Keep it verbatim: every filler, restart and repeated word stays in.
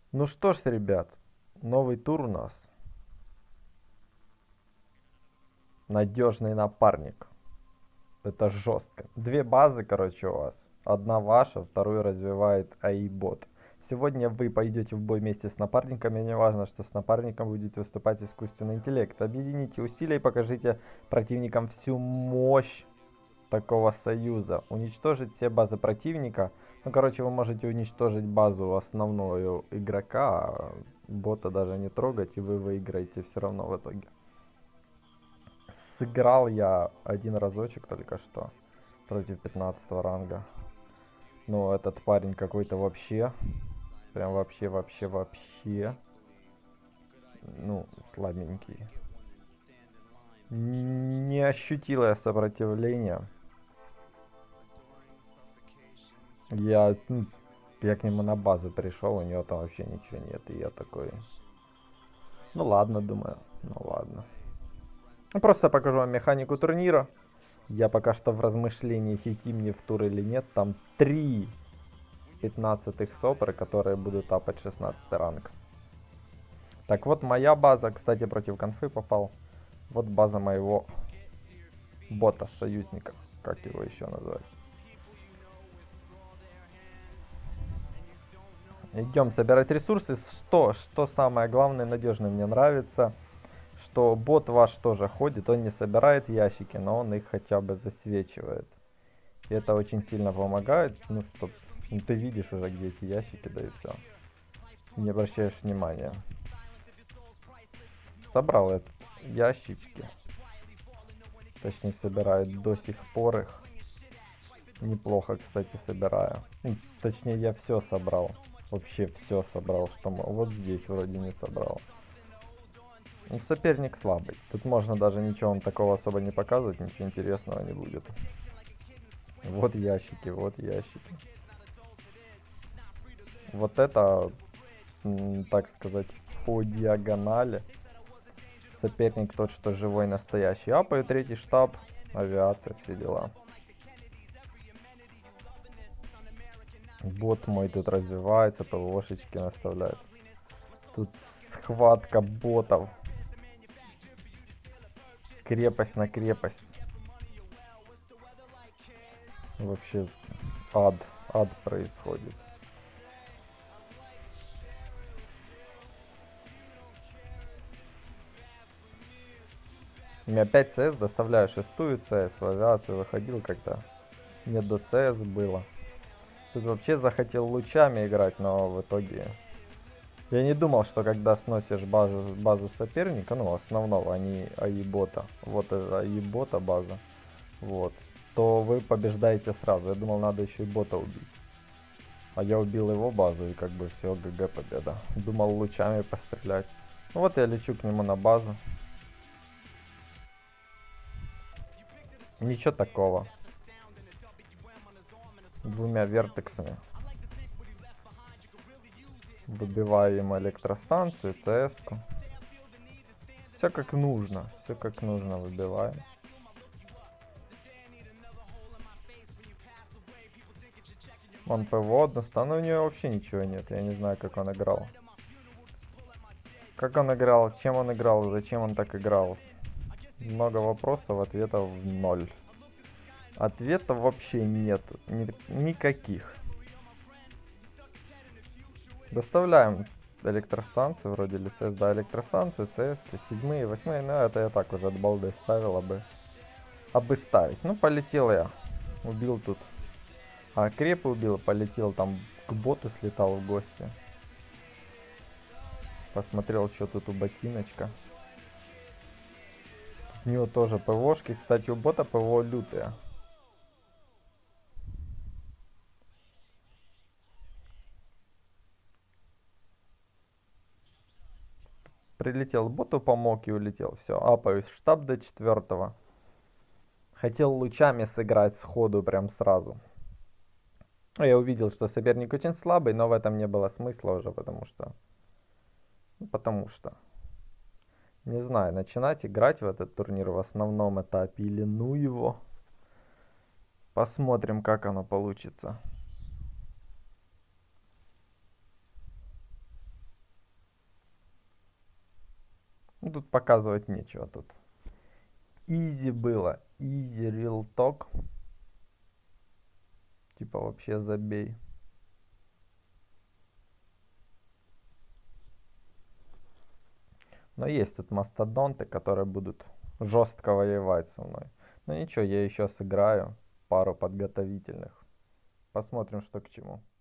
Ну что ж, ребят, новый тур у нас. Надежный напарник. Это жестко. Две базы, короче, у вас. Одна ваша, вторую развивает а и-бот. Сегодня вы пойдете в бой вместе с напарниками. Не важно, что с напарником будет выступать искусственный интеллект. Объедините усилия и покажите противникам всю мощь такого союза. Уничтожить все базы противника. Ну, короче, вы можете уничтожить базу основного игрока, а бота даже не трогать, и вы выиграете все равно в итоге. Сыграл я один разочек только что против пятнадцатого ранга. Ну, этот парень какой-то вообще, прям вообще, вообще, вообще, ну, слабенький. Не ощутил я сопротивления. Я, ну, я к нему на базу пришел, у него там вообще ничего нет, и я такой, ну ладно, думаю, ну ладно. Ну, просто покажу вам механику турнира. Я пока что в размышлениях, идти мне в тур или нет. Там три пятнадцатых сопры, которые будут тапать шестнадцатый ранг. Так вот, моя база, кстати, против конфы попал. Вот база моего бота, союзника, как его еще назвать. Идем собирать ресурсы. Что, что самое главное, надежный мне нравится, что бот ваш тоже ходит, он не собирает ящики, но он их хотя бы засвечивает. И это очень сильно помогает, ну, чтоб ну, ты видишь уже, где эти ящики, да и все. Не обращаешь внимания. Собрал этот ящички. Точнее, собирает до сих пор их. Неплохо, кстати, собираю. Ну, точнее, я все собрал. Вообще все собрал, что мог. Вот здесь вроде не собрал. Ну, соперник слабый. Тут можно даже ничего он такого особо не показывать, ничего интересного не будет. Вот ящики, вот ящики. Вот это, так сказать, по диагонали. Соперник тот, что живой, настоящий. Апа и третий штаб, авиация, все дела. Бот мой тут развивается, ПВОшечки наставляет. Тут схватка ботов. Крепость на крепость. Вообще ад, ад происходит. Мне опять ЦС, доставляю шестую ЦС, в авиацию выходил когда не до ЦС было. Тут вообще захотел лучами играть, но в итоге... Я не думал, что когда сносишь базу, базу соперника, ну основного, а не а и-бота, вот это а и-бота база, вот, то вы побеждаете сразу. Я думал, надо еще и бота убить. А я убил его базу, и как бы все, ГГ победа. Думал лучами пострелять. Ну вот я лечу к нему на базу. Ничего такого. Двумя вертексами. Выбиваю ему электростанцию, ЦС-ку. Все как нужно. Все как нужно выбиваем. Он ПВО одностану, у него вообще ничего нет. Я не знаю, как он играл. Как он играл, чем он играл, зачем он так играл. Много вопросов, ответов ноль. Ответов вообще нет. Ни никаких. Доставляем электростанцию, вроде лиценз, да, электростанцию, ЦС, седьмые, восьмые, ну это я так уже от балды ставил, бы, абы ставить. Ну, полетел я, убил тут. А крепы убил, полетел там к боту, слетал в гости. Посмотрел, что тут у ботиночка. У него тоже ПВОшки, кстати, у бота ПВО лютые. Прилетел боту, помог и улетел. Все, апаюсь в штаб до четвертого. Хотел лучами сыграть сходу прям сразу. Я увидел, что соперник очень слабый, но в этом не было смысла уже, потому что... Ну, потому что... Не знаю, начинать играть в этот турнир в основном этапе или ну его. Посмотрим, как оно получится. Ну, тут показывать нечего тут. Изи было. Изи real talk. Типа вообще забей. Но есть тут мастодонты, которые будут жестко воевать со мной. Но ничего, я еще сыграю пару подготовительных. Посмотрим, что к чему.